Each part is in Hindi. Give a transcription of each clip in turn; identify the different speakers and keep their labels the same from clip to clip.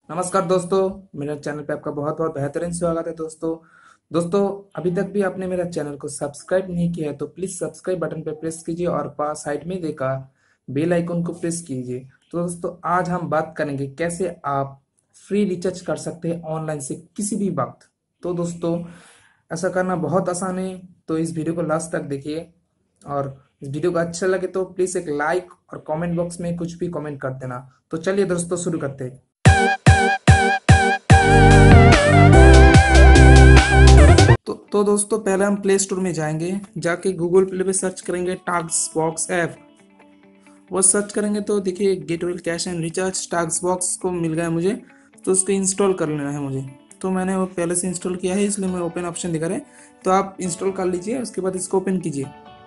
Speaker 1: नमस्कार दोस्तों। मेरे चैनल पे आपका बहुत बहुत बेहतरीन स्वागत है दोस्तों। दोस्तों, अभी तक भी आपने मेरा चैनल को सब्सक्राइब नहीं किया है तो प्लीज सब्सक्राइब बटन पे प्रेस कीजिए और पास साइड में देखा बेल आइकन को प्रेस कीजिए। तो दोस्तों, आज हम बात करेंगे कैसे आप फ्री रिचार्ज कर सकते हैं ऑनलाइन से किसी भी वक्त। तो दोस्तों, ऐसा करना बहुत आसान है, तो इस वीडियो को लास्ट तक देखिए। और इस वीडियो को अच्छा लगे तो प्लीज एक लाइक और कमेंट बॉक्स में कुछ भी कमेंट कर देना। तो चलिए दोस्तों, शुरू करते हैं। तो दोस्तों, पहले हम प्ले स्टोर में जाएंगे, जाके गूगल प्ले पे सर्च करेंगे टास्क बॉक्स ऐप। वो सर्च करेंगे तो देखिए get well cash and recharge task box को मिल गया मुझे। तो उसको इंस्टॉल कर लेना है मुझे। तो मैंने वो पहले से इंस्टॉल किया है, इसलिए मैं ओपन ऑप्शन दिखा रहा है। तो आप इंस्टॉल कर लीजिए, उसके बाद इसको ओपन कीजिए।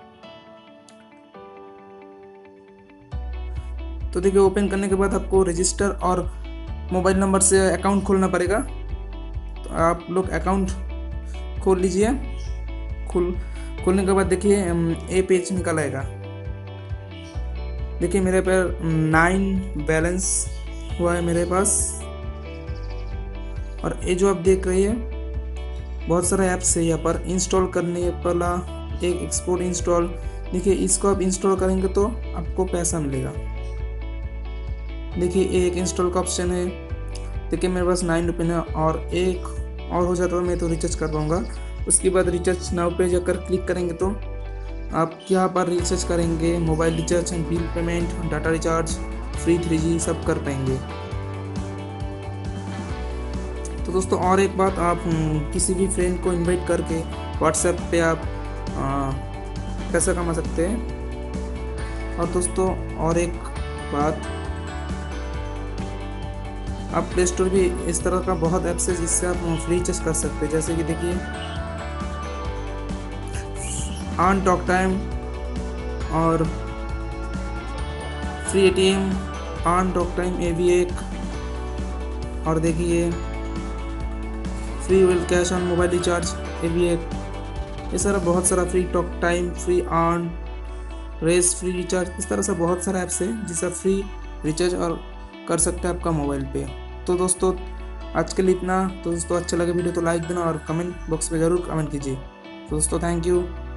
Speaker 1: तो देखिए ओपन करने के बाद आपको रजिस्टर और मोबाइल नंबर से अकाउंट खोलना पड़ेगा। तो आप लोग अकाउंट खोल लीजिए। खोल खोलने के बाद देखिए ए पेज निकल आएगा। देखिए मेरे पर 9 बैलेंस हुआ है मेरे पास। और ये जो आप देख रहे हैं बहुत सारा ऐप्स है यहाँ पर इंस्टॉल करने वाला। एक एक्सपोर्ट इंस्टॉल, देखिए इसको आप इंस्टॉल करेंगे तो आपको पैसा मिलेगा। देखिए एक इंस्टॉल का ऑप्शन है। देखिए मेरे पास 9 रुपये है, और एक और हो जाता है मैं तो रिचार्ज कर पाऊँगा। उसके बाद रिचार्ज नाउ पे जाकर क्लिक करेंगे तो आप यहाँ पर रिचार्ज करेंगे, mobile recharge and bill payment, data recharge, free 3G सब कर पाएंगे। तो दोस्तों, और एक बात, आप किसी भी फ्रेंड को इनवाइट करके व्हाट्सएप पे आप पैसा कमा सकते हैं। और दोस्तों, और एक बात, आप प्ले स्टोर भी इस तरह का बहुत ऐप्स है जिससे आप फ्री रिचार्ज कर सकते हैं। जैसे कि देखिए ऑन टॉक टाइम और free ATM, on talk time ये भी एक, और देखिए free well cash on mobile recharge ये भी एक। ये सारा बहुत सारा free talk time, free on race, free recharge, इस तरह से बहुत सारा ऐप्स है जिससे आप फ्री रिचार्ज और कर सकते हैं आपका मोबाइल पे। तो दोस्तों, आज के लिए इतना। तो दोस्तों, अच्छा लगे वीडियो तो लाइक देना और कमेंट बॉक्स में ज़रूर कमेंट कीजिए। तो दोस्तों, थैंक यू।